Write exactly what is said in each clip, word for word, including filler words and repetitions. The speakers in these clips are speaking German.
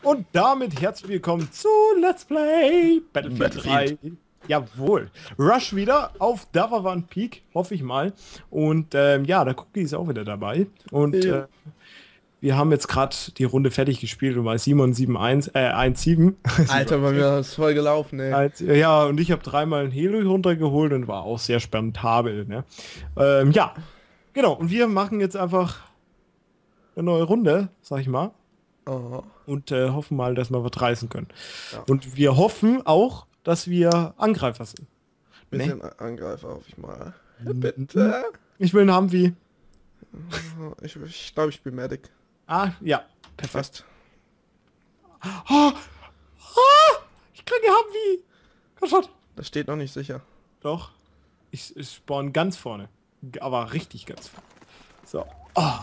Und damit herzlich willkommen zu Let's Play Battlefield, Battlefield. drei. Jawohl. Rush wieder auf Davavan Peak, hoffe ich mal. Und ähm, ja, der Cookie ist auch wieder dabei. Und Ja. äh, wir haben jetzt gerade die Runde fertig gespielt und war Simon sieben eins, äh, eins sieben. Alter, bei mir ist voll gelaufen, ey. Als, ja, und ich habe dreimal ein Helo runtergeholt und war auch sehr spanntabel. Ne? Ähm, ja, genau. Und wir machen jetzt einfach eine neue Runde, sag ich mal. Oh. Und äh, hoffen mal, dass wir was reißen können. Ja. Und wir hoffen auch, dass wir Angreifer sind. Bisschen Ne? Angreifer hoffe ich mal. Bitte. Ich will einen Humvee. Ich glaube, ich, glaub, ich spiele Medic. Ah, ja. Perfekt. Fast. Oh, oh, ich kriege Humvee. Komm schon. Das steht noch nicht sicher. Doch. Ich, ich spawn ganz vorne. Aber richtig ganz vorne. So. Oh.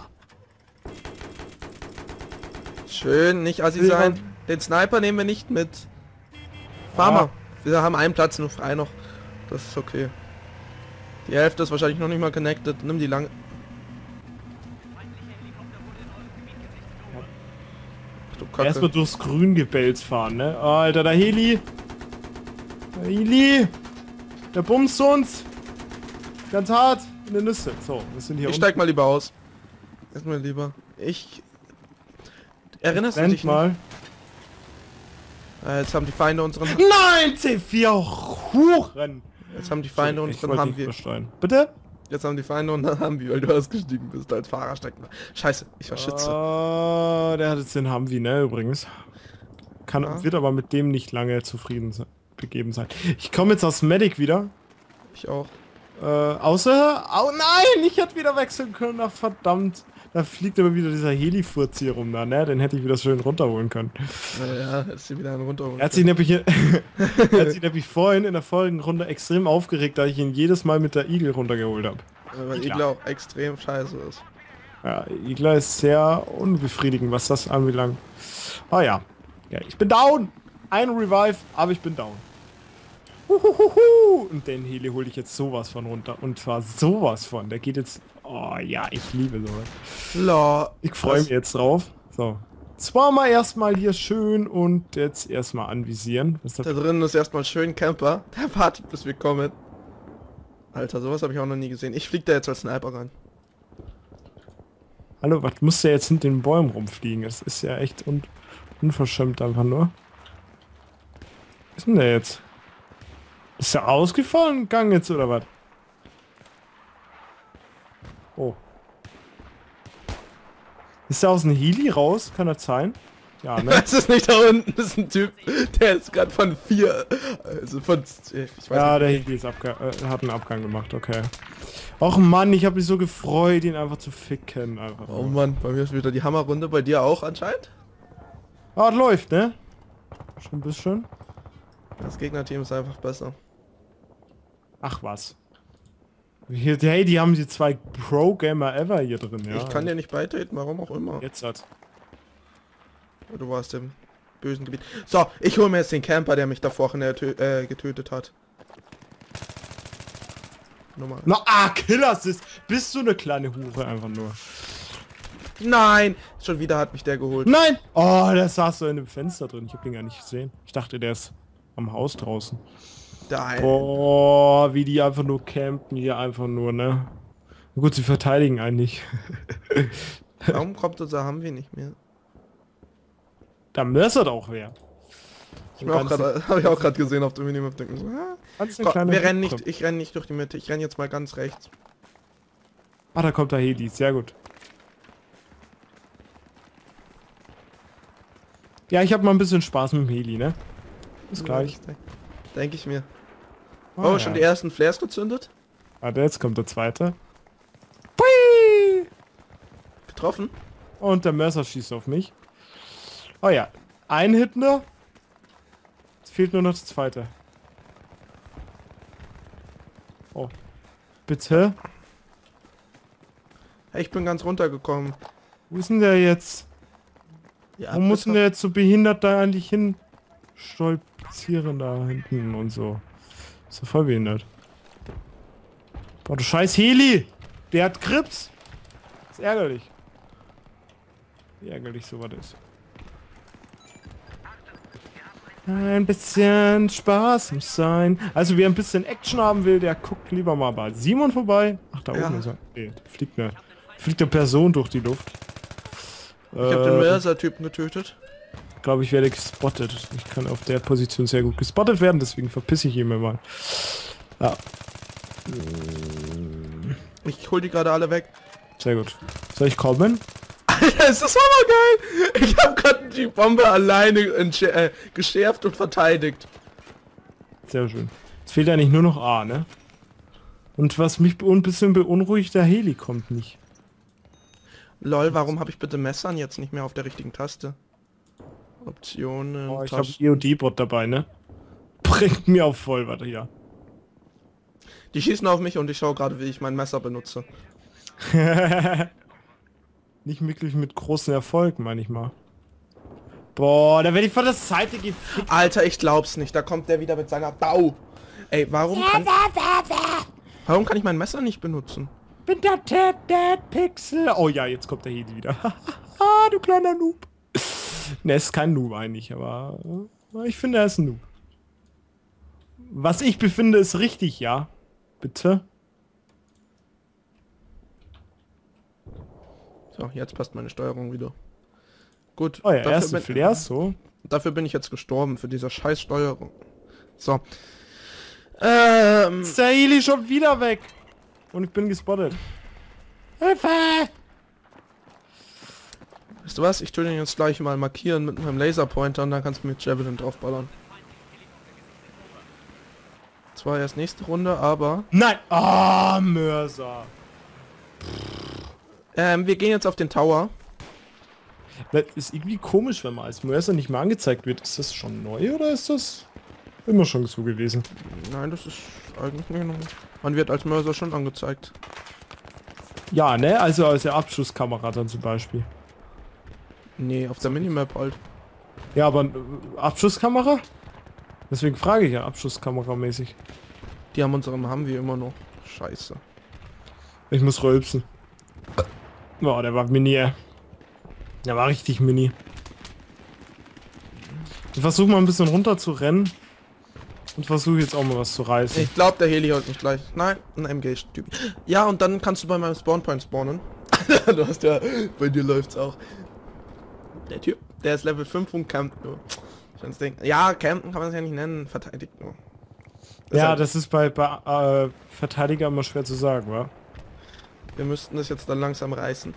Schön, nicht assi sein. Den Sniper nehmen wir nicht mit. Farmer. Wir haben einen Platz nur frei noch. Das ist okay. Die Hälfte ist wahrscheinlich noch nicht mal connected. Nimm die lange. Du Kacke. Erstmal durchs Grüngebälz fahren, ne? Oh, Alter, der Heli. Der Heli. Der bumst uns. Ganz hart in der Nüsse. So, wir sind hier Ich steig mal lieber aus. Erstmal lieber. Ich... Erinnerst du Rennt dich mal. Äh, jetzt haben die Feinde unseren... Nein, C vier Huren. Jetzt haben die Feinde Ich unseren wollte haben nicht wir. übersteuern. Bitte? Jetzt haben die Feinde und dann haben wir, weil du ausgestiegen bist als Fahrer stecken. Scheiße, ich war Schütze. Oh, der hat jetzt den Humvee, ne, übrigens. Kann, Ja. wird aber mit dem nicht lange zufrieden se begeben sein. Ich komme jetzt aus Medic wieder. Ich auch. Äh, außer... Oh nein, ich hätte wieder wechseln können. Ach, verdammt. Da fliegt aber wieder dieser Helifurz hier rum da, ne? Den hätte ich wieder schön runterholen können. Ja, jetzt ist wieder einen runter. Er hat sich nämlich, er hat sich nämlich vorhin in der vorigen Runde extrem aufgeregt, da ich ihn jedes Mal mit der Igel runtergeholt habe. Weil Igler. Igler auch extrem scheiße ist. Ja, Igler ist sehr unbefriedigend, was das anbelangt. Ah ja. Ja, ich bin down! Ein Revive, aber ich bin down. Huhuhuhu. Und den Heli hole ich jetzt sowas von runter. Und zwar sowas von. Der geht jetzt... Oh ja, ich liebe sowas. La. Ich freue mich jetzt drauf. So. Zwar mal erstmal hier schön und jetzt erstmal anvisieren. Was Da da drin ist erstmal schön Camper. Der wartet, bis wir kommen. Alter, sowas habe ich auch noch nie gesehen. Ich flieg da jetzt als Sniper rein. Hallo, was muss der jetzt hinter den Bäumen rumfliegen? Das ist ja echt un unverschämt einfach nur. Was ist denn der jetzt? Ist der ausgefallen gegangen jetzt oder was? Oh. Ist der aus dem Heli raus? Kann das sein? Ja, ne? Das ist nicht da unten, das ist ein Typ, der ist gerade von vier, also von, ich weiß Ja, nicht. der Heli ist abge äh, hat einen Abgang gemacht, okay. Och Mann, ich habe mich so gefreut, ihn einfach zu ficken. Einfach. Oh Mann, bei mir ist wieder die Hammerrunde, bei dir auch anscheinend? Ah, das läuft, ne? Schon ein bisschen. Das Gegnerteam ist einfach besser. Ach was. Hier, hey, die haben die zwei Pro-Gamer ever hier drin, ja. Ich kann dir nicht beitreten, warum auch immer. Jetzt hat. Du warst im bösen Gebiet. So, ich hole mir jetzt den Camper, der mich da vorhin ertö- äh, getötet hat. Nummer. Na, ah, Killer-Assist. Bist du eine kleine Hure einfach nur. Nein! Schon wieder hat mich der geholt. Nein! Oh, der saß so in dem Fenster drin. Ich hab den gar nicht gesehen. Ich dachte, der ist am Haus draußen. Da, Boah, wie die einfach nur campen hier einfach nur, ne? Na gut, sie verteidigen eigentlich. warum kommt unser Humvee nicht mehr? Da mörsert auch wer. Ich habe hab ich auch gerade gesehen auf dem Minimap. Denken so, ah. Ganz eine Komm, kleine wir rennen Gruppe. nicht, ich renne nicht durch die Mitte, ich renne jetzt mal ganz rechts. Ah, da kommt der Heli. Sehr gut. Ja, ich habe mal ein bisschen Spaß mit dem Heli, ne? Bis gleich. Denke ich mir. Ah, Oh, ja. schon die ersten Flares gezündet? Warte, jetzt kommt der zweite. Pui! Getroffen? Und der Mörser schießt auf mich. Oh ja. Ein Hit nur. Es fehlt nur noch das zweite. Oh. Bitte? Hey, ich bin ganz runtergekommen. Wo ist denn der jetzt? Ja, Wo muss denn der jetzt so behindert da eigentlich hin stolzieren da hinten und so? Ist doch voll behindert. Boah, du scheiß Heli! Der hat Krips! Ist ärgerlich. Wie ärgerlich sowas ist. Ein bisschen Spaß muss sein. Also wer ein bisschen Action haben will, der guckt lieber mal bei Simon vorbei. Ach, da Ja. oben ist er. Nee, da fliegt eine, fliegt eine Person durch die Luft. Ich habe den Mörser-Typen getötet. Glaube ich, werde gespottet. Ich kann auf der Position sehr gut gespottet werden, deswegen verpisse ich ihn mir mal. Ja. Ich hol die gerade alle weg. Sehr gut. Soll ich kommen? Alter, ist das hammergeil! Ich habe gerade die Bombe alleine äh, geschärft und verteidigt. Sehr schön. Es fehlt eigentlich nur noch A, ne? Und was mich ein bisschen beunruhigt, der Heli kommt nicht. Lol, warum habe ich bitte Messern jetzt nicht mehr auf der richtigen Taste? Optionen, Oh, ich habe Tasten. E O D-Bot dabei, ne? Bringt mir auf voll, warte hier. Die schießen auf mich und ich schaue gerade, wie ich mein Messer benutze. Nicht wirklich mit großem Erfolg, meine ich mal. Boah, da werde ich von der Seite gefickt. Alter, ich glaub's nicht. Da kommt der wieder mit seiner Bau. Ey, warum kann, warum kann ich mein Messer nicht benutzen? Bin der Ted Dead Pixel. Oh ja, jetzt kommt der Heli wieder. Ah, du kleiner Noob. Ne, ist kein Noob eigentlich, aber äh, ich finde, er ist ein Noob. Was ich befinde, ist richtig, ja. Bitte? So, jetzt passt meine Steuerung wieder. Gut. Oh ja, dafür erste bin- Flares, so. Dafür bin ich jetzt gestorben, für diese scheiß Steuerung. So. Ähm, Ist der Heli schon wieder weg? Und ich bin gespottet. Hilfe! weißt du was? Ich tue den jetzt gleich mal markieren mit meinem Laserpointer und dann kannst du mit Javelin draufballern. Zwar erst nächste Runde, aber... Nein! Ah, Mörser! Ähm, wir gehen jetzt auf den Tower. Das ist irgendwie komisch, wenn man als Mörser nicht mehr angezeigt wird. Ist das schon neu oder ist das immer schon so gewesen? Nein, das ist eigentlich nicht noch... Man wird als Mörser schon angezeigt. Ja, ne? Also als der Abschusskamera dann zum Beispiel. Nee, auf der Minimap halt. Ja, aber äh, Abschusskamera? Deswegen frage ich ja, Abschusskamera-mäßig. Die haben unseren, haben wir immer noch. Scheiße. Ich muss rülpsen. Boah, der war mini. Der war richtig mini. Ich versuche mal ein bisschen runter zu rennen. Und versuche jetzt auch mal was zu reißen. Ich glaube, der Heli holt mich gleich. Nein, ein M G-Typ. Ja, und dann kannst du bei meinem Spawnpoint spawnen. Du hast ja, bei dir läuft's auch. Der Typ, der ist Level fünf und campt nur. Schönes Ding. Ja, campen kann man es ja nicht nennen, verteidigt nur. Das Ja, halt, das ist bei, bei äh, Verteidiger immer schwer zu sagen, wa? wir müssten das jetzt dann langsam reißen.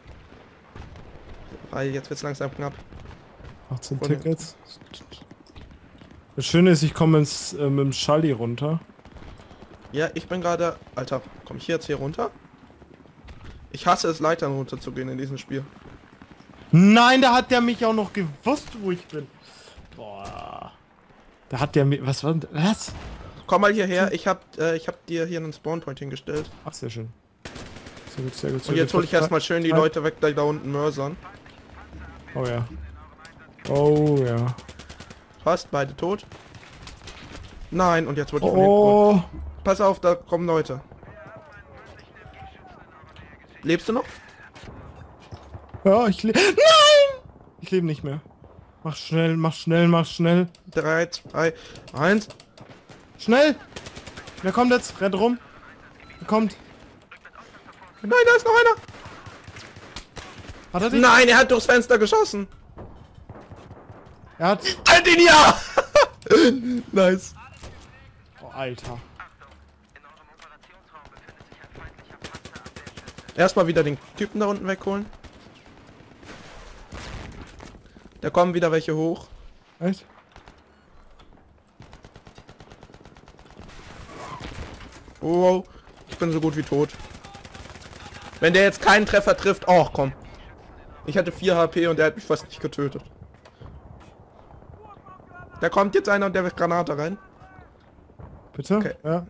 Weil jetzt wird's langsam knapp. achtzehn Von- Tickets. Das Schöne ist, ich komme ins, äh, mit dem Schalli runter. Ja, ich bin gerade... Alter, komme ich hier jetzt hier runter? Ich hasse es, Leitern runterzugehen in diesem Spiel. Nein, da hat der mich auch noch gewusst, wo ich bin. Boah. Da hat der mich... Was war denn... Was? Komm mal hierher, ich hab, äh, ich hab dir hier einen Spawnpoint hingestellt. Ach, sehr schön. Sehr gut, sehr gut, sehr Und jetzt gut. hole ich erstmal schön die Leute weg, da, da unten mörsern. Oh ja. Oh ja. Fast, beide tot. Nein, und jetzt wurde ich von Oh. hinten. Pass auf, da kommen Leute. Lebst du noch? Ja, ich lebe... Nein! Ich lebe nicht mehr. Mach schnell, mach schnell, mach schnell. drei, zwei, eins. Schnell! Wer kommt jetzt? Rennt rum. Wer kommt? Nein, da ist noch einer. Hat er dich? Nein, er hat durchs Fenster geschossen. Er hat... Halt ihn ja! Nice. Oh, Alter. Erstmal wieder den Typen da unten wegholen. Da kommen wieder welche hoch. Echt? Oh, ich bin so gut wie tot. Wenn der jetzt keinen Treffer trifft, oh komm. Ich hatte vier H P und der hat mich fast nicht getötet. Da kommt jetzt einer und der wird Granate rein. Bitte? Okay. Ja.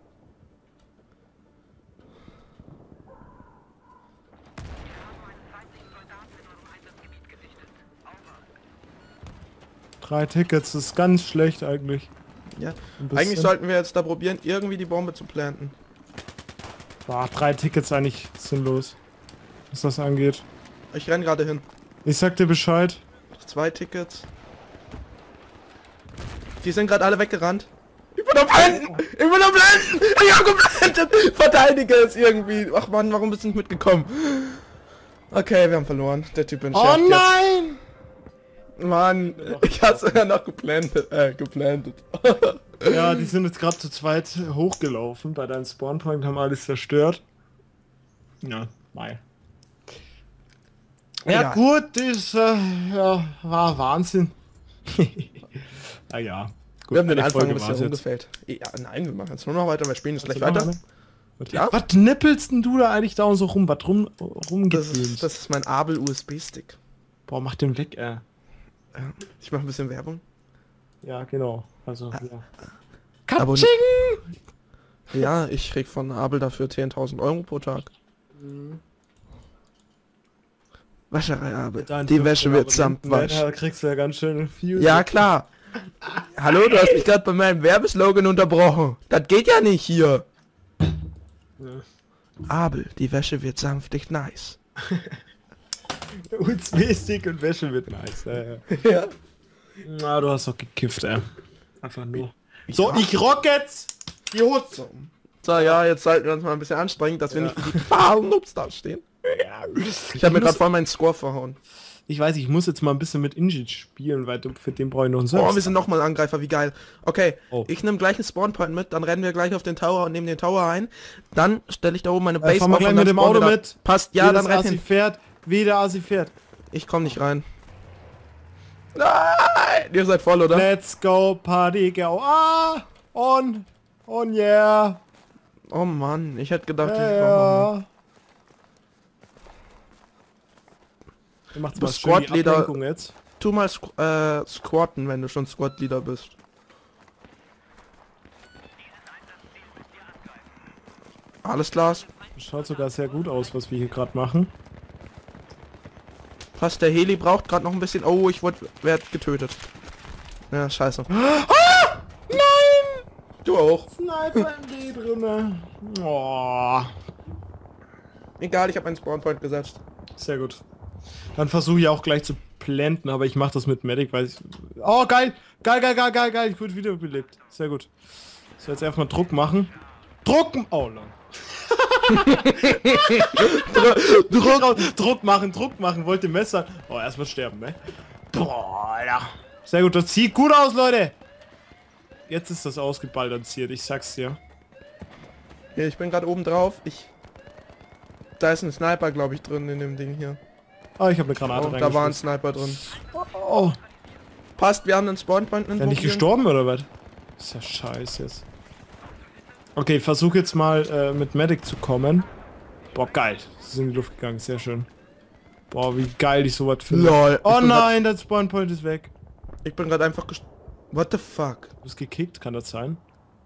Drei Tickets, das ist ganz schlecht eigentlich. Ja. Ein bisschen. Eigentlich sollten wir jetzt da probieren, irgendwie die Bombe zu planten. Boah, drei Tickets eigentlich sinnlos. Was das angeht. Ich renn gerade hin. Ich sag dir Bescheid. Zwei Tickets. Die sind gerade alle weggerannt. Ich bin am Blenden! Ich bin am Blenden! Ich hab geblendet! Verteidige es irgendwie! Ach Mann, warum bist du nicht mitgekommen? Okay, wir haben verloren. Der Typ entschärft Oh nein! Jetzt. Mann, ich hab's ja noch geblendet. Äh, geblendet. Ja, die sind jetzt gerade zu zweit hochgelaufen bei deinem Spawnpoint, haben alles zerstört. Ja, mei. Ja, Ja. gut, das äh, ja, war Wahnsinn. Ah ja. Gut, Wir haben den eine Anfang ein Folge bisschen war's jetzt. umgefällt. Ja, nein, wir machen jetzt nur noch weiter. Wir spielen jetzt gleich Also weiter. machen wir, ne? Ja. Was nippelst denn du da eigentlich da und so rum? Was rum, Das rumgefilmt? ist, das ist mein Abel U S B-Stick. Boah, mach den weg, ey. Ich mache ein bisschen Werbung. Ja, genau. Also, Ah. ja. Aber- Katsching! Ja, ich krieg von Abel dafür zehntausend Euro pro Tag. Wäscherei Abel. Dein Die Wäsche wird fünfzehn samt Wasch. Da kriegst du ja ganz schön viel. Ja, klar. Hallo, du hast mich gerade bei meinem Werbeslogan unterbrochen. Das geht ja nicht hier. Ja. Abel, die Wäsche wird sanftig nice. U S B-Stick und Wäsche wird nice. Ja, ja. Ja. Na, du hast doch gekifft, ey. Einfach nur. Ich So, rock. ich rock jetzt! Die Hutze! So, ja, jetzt sollten wir uns mal ein bisschen anstrengen, dass wir Ja. nicht wie die fahlen Noobs da stehen. Ja. Ich habe mir muss- gerade voll meinen Score verhauen. Ich weiß, ich muss jetzt mal ein bisschen mit Injit spielen, weil du- für den brauche ich noch einen Oh, wir Service. sind nochmal Angreifer, wie geil. Okay, Oh. ich nehme gleich einen Spawnpoint mit, dann rennen wir gleich auf den Tower und nehmen den Tower ein. Dann stelle ich da oben meine Äh, Base fahren wir auf gleich und mit dann dem Auto spawnen wir da. mit. Passt, Wie ja, dann das renn Asi hin. fährt, wie der Asi fährt. Ich komm nicht rein. Nein! Ihr seid voll, oder? Let's go, Party, go. Ah! On! On, yeah! Oh Mann, ich hätte gedacht, ich Ja, komm ja. Du machst Du mal bist schön die Squad-Leader. Ablenkung jetzt. Tu mal squ äh, squatten, wenn du schon Squad-Leader bist. Alles klar. Das schaut sogar sehr gut aus, was wir hier gerade machen. Passt, der Heli braucht gerade noch ein bisschen... Oh, ich wurde werd getötet. Ja, scheiße. Nein! Du auch. Sniper M D drinne. Oh, Egal, ich habe einen Spawnpoint gesetzt. sehr gut. Dann versuche ich auch gleich zu planten, aber ich mache das mit Medic, weil ich... Oh, geil! Geil, geil, geil, geil, geil. Ich wurde wiederbelebt. Sehr gut. So, jetzt erstmal Druck machen. Drucken! Oh, lang. Druck, Druck machen, Druck machen, wollte Messer. Oh, erstmal sterben, ne? Boah, Alter. Sehr gut, das sieht gut aus, Leute. Jetzt ist das ausgebalanciert, ich sag's dir. Hier, ich bin gerade oben drauf. Ich... Da ist ein Sniper, glaube ich, drin in dem Ding hier. Oh, ich habe eine Granate Oh, da war ein reingeschmissen. Sniper drin. Oh, Passt, wir haben einen Spawnpoint. ist er nicht gestorben oder was? Ist ja scheiße jetzt. Okay, versuch jetzt mal äh, mit Medic zu kommen. Boah, geil. Sie sind in die Luft gegangen, sehr schön. Boah, wie geil ich sowas finde. Lol. Oh ich bin grad- nein, der Spawnpoint ist weg. Ich bin gerade einfach gest... What the fuck? Du bist gekickt, kann das sein?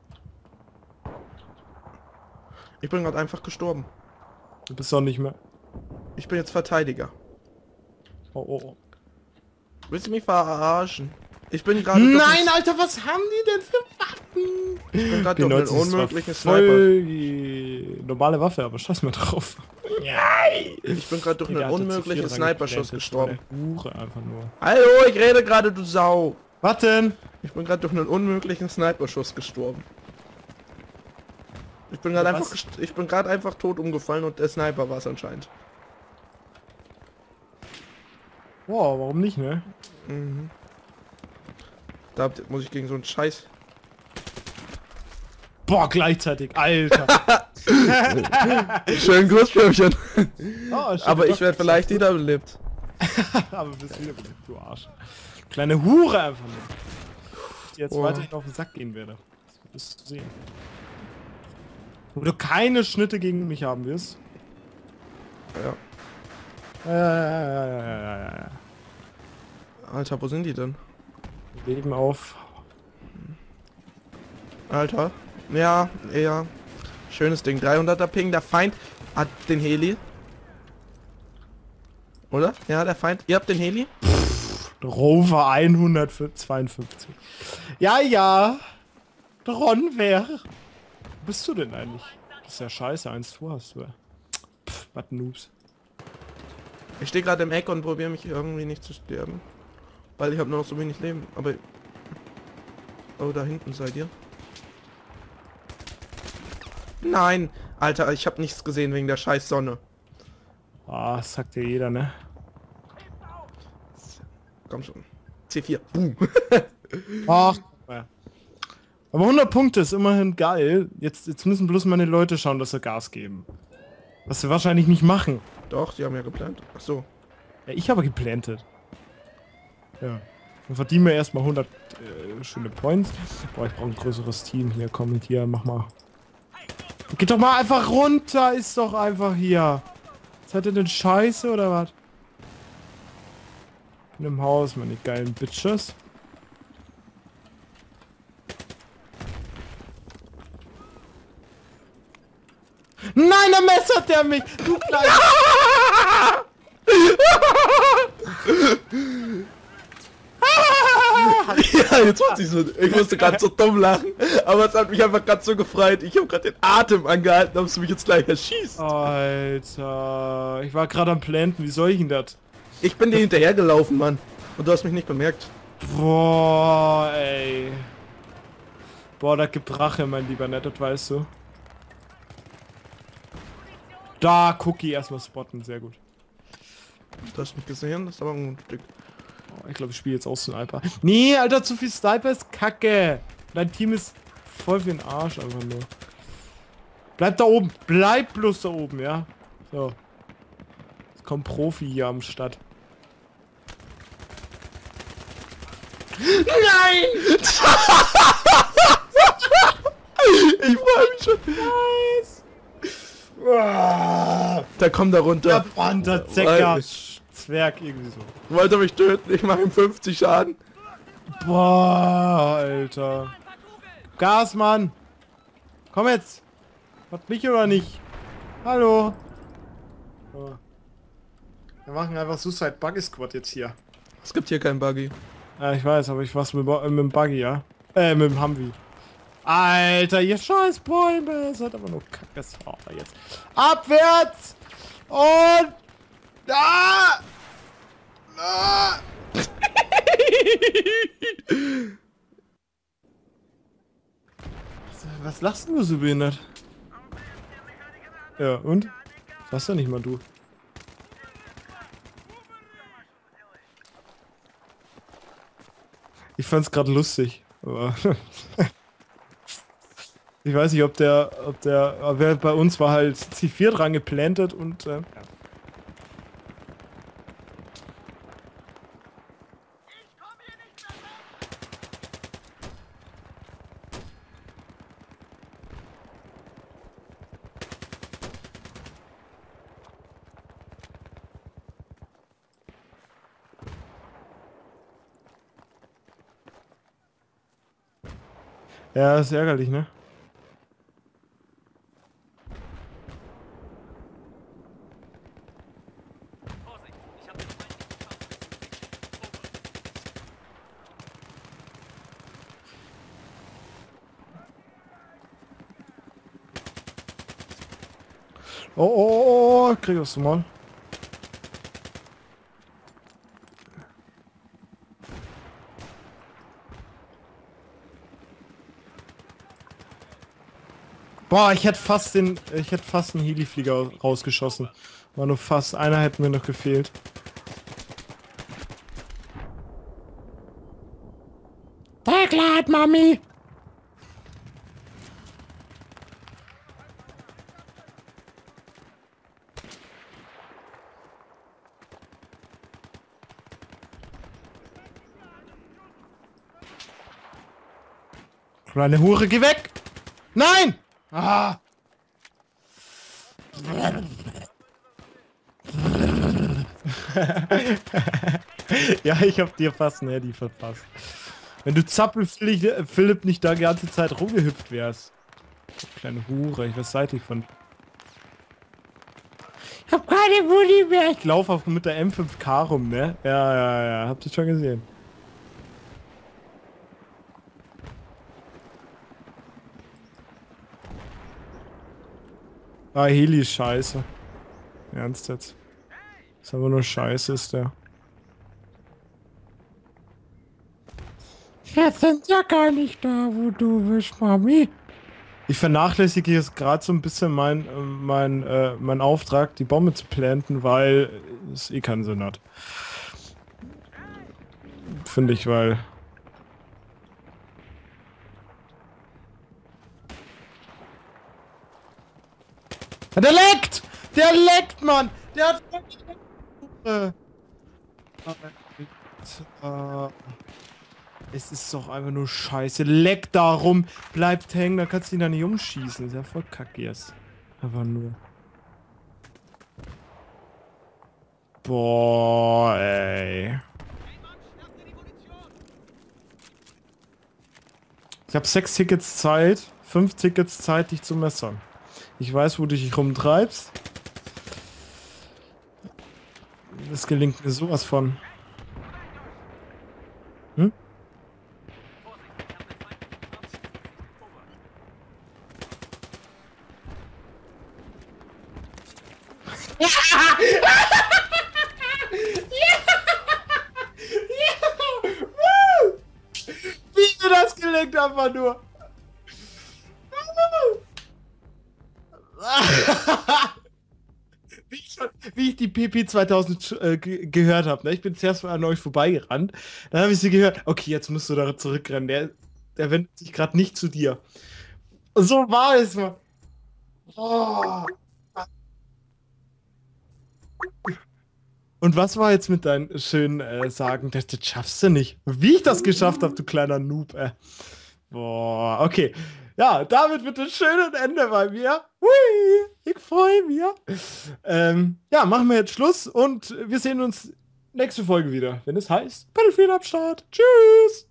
Ich bin gerade einfach gestorben. Du bist doch nicht mehr... Ich bin jetzt Verteidiger. Oh, oh, oh. Willst du mich verarschen? Ich bin gerade... Nein, Alter, was haben die denn für Waffen? Ich bin gerade Die durch einen neunzig ist zwar unmöglichen Sniper. voll die normale Waffe, aber scheiß mal drauf. Ich bin gerade durch Der einen hat da zu viel unmöglichen dran Sniperschuss geplantet, gestorben. so eine Hure einfach nur. Hallo, ich rede gerade, du Sau. Was denn? Ich bin gerade durch einen unmöglichen Sniperschuss gestorben. Ich bin gerade Was? einfach, gest- ich bin gerade einfach tot umgefallen und der Sniper war es anscheinend. Boah, warum nicht, ne? Mhm. Da habt- muss ich gegen so einen Scheiß. Boah, gleichzeitig, Alter. Schönen Grußstürmchen. Oh, stimmt, Aber doch, ich werde das vielleicht ist wiederbelebt. gut. Aber bist wieder beliebt, du Arsch. Kleine Hure einfach nur. Ich dir jetzt Oh. weiterhin auf den Sack gehen werde. Das wirst du sehen. Wo du keine Schnitte gegen mich haben wirst. Ja. Ja, ja, ja, ja, ja, ja, ja. Alter, wo sind die denn? Leben auf. Alter. Ja, ja. Schönes Ding. dreihunderter Ping. Der Feind hat den Heli. Oder? Ja, der Feind. Ihr habt den Heli? Rover hundertzweiundfünfzig. Ja, ja. Dronwer. Wo bist du denn eigentlich? Das ist ja scheiße, eins zwei hast du. Pff, was Noobs. Ich stehe gerade im Eck und probiere mich irgendwie nicht zu sterben. Weil ich habe nur noch so wenig Leben. Aber Oh, da hinten seid ihr. Nein! Alter, ich habe nichts gesehen wegen der scheiß Sonne. Ah, das sagt ja jeder, ne? Komm schon. C vier. Boom. Ach. Ja. Aber hundert Punkte ist immerhin geil. Jetzt, jetzt müssen bloß meine Leute schauen, dass sie Gas geben. Was sie wahrscheinlich nicht machen. Doch, sie haben ja geplant. Ach so. Ja, ich habe geplantet. Ja. Dann verdienen wir erstmal hundert äh, schöne Points. Boah, ich brauche ein größeres Team hier. Komm mit hier, mach mal. Geht doch mal einfach runter, ist doch einfach hier. Seid ihr denn scheiße oder was? In dem Haus, meine geilen Bitches. Nein, da messert der mich! Du kleiner... Ja, jetzt muss ich so. Ich musste gerade so dumm lachen, aber es hat mich einfach gerade so gefreut. Ich habe gerade den Atem angehalten, ob du mich jetzt gleich erschießt. Alter, ich war gerade am Planten, wie soll ich denn das? Ich bin dir hinterhergelaufen, Mann. Und du hast mich nicht bemerkt. Boah, ey. Boah, das gibt Rache, mein lieber Nett, das weißt du. Da, Cookie erstmal spotten, sehr gut. Du hast mich gesehen, das ist aber ein Stück. Oh, ich glaube, ich spiele jetzt auch Sniper. Nee, Alter, zu viel Sniper ist kacke. Dein Team ist voll für den Arsch einfach nur. Bleib da oben, bleib bloß da oben, ja. So. Jetzt kommt Profi hier am Start. Nein! Ich freue mich schon. Nice. Da kommt er runter. Der Panther, Zecker, Zwerg, irgendwie so. Wollte mich töten, ich mache ihm fünfzig Schaden. Boah, Alter. Gas, Mann. Komm jetzt. Hat mich oder nicht? Hallo. So. Wir machen einfach Suicide Buggy Squad jetzt hier. Es gibt hier keinen Buggy. Ja, ich weiß, aber ich war's mit, mit dem Buggy, ja? Äh, mit dem Humvee. Alter, ihr scheiß Bäume. Es hat aber nur Kacke. Oh, jetzt. Abwärts! Und... Da! Da! Was lachst du so behindert? Ja, und? Was ja nicht mal du. Ich fand's gerade lustig, aber ich weiß nicht, ob der, ob der, wer bei uns war halt C vier dran geplantet und äh, ja, ist ärgerlich, ne? Oh, oh, oh, oh, krieg ich du mal. Boah, ich hätte fast den, ich hätte fast einen Heli-Flieger rausgeschossen. War nur fast, einer hätte mir noch gefehlt. Taglat, Mami! Kleine Hure, geh weg! Nein! Ah! Ja, ich hab dir fast ein Handy verpasst. Wenn du Zappel Philipp nicht da die ganze Zeit rumgehüpft wärst. Kleine Hure, ich was seid ihr von... Ich hab keine Muni mehr. Ich laufe auch mit der M fünf K rum, ne? Ja, ja, ja, habt ihr schon gesehen. Ah, Heli ist scheiße. Ernst jetzt. Ist aber nur scheiße, ist der. Wir sind ja gar nicht da, wo du bist, Mami. Ich vernachlässige jetzt gerade so ein bisschen mein, äh, mein, äh, mein Auftrag, die Bombe zu planten, weil es eh keinen Sinn hat. Finde ich, weil... Der leckt! Der leckt, Mann! Der hat... Äh, es ist doch einfach nur scheiße. Leck darum! Bleibt hängen, dann kannst du ihn da nicht umschießen. Ist ja voll kacke jetzt. Einfach nur. Boah, ey. Ich habe sechs Tickets Zeit, fünf Tickets Zeit, dich zu messern. Ich weiß, wo du dich rumtreibst. Das gelingt mir sowas von. Hm? Ja! Wie mir das gelingt einfach nur. Wie ich, schon, wie ich die P P zweitausend äh, ge gehört habe. Ne? Ich bin zuerst mal an euch vorbeigerannt. Dann habe ich sie gehört. Okay, jetzt musst du da zurückrennen. Der, der wendet sich gerade nicht zu dir. Und so war es mal. Oh. Und was war jetzt mit deinen schönen äh, Sagen, das, das schaffst du nicht? Wie ich das geschafft habe, du kleiner Noob, äh. Boah, okay. Ja, damit wird ein schönes Ende bei mir. Hui, ich freue mich. Ähm, ja, machen wir jetzt Schluss und wir sehen uns nächste Folge wieder, wenn es heißt Battlefield am Start. Tschüss!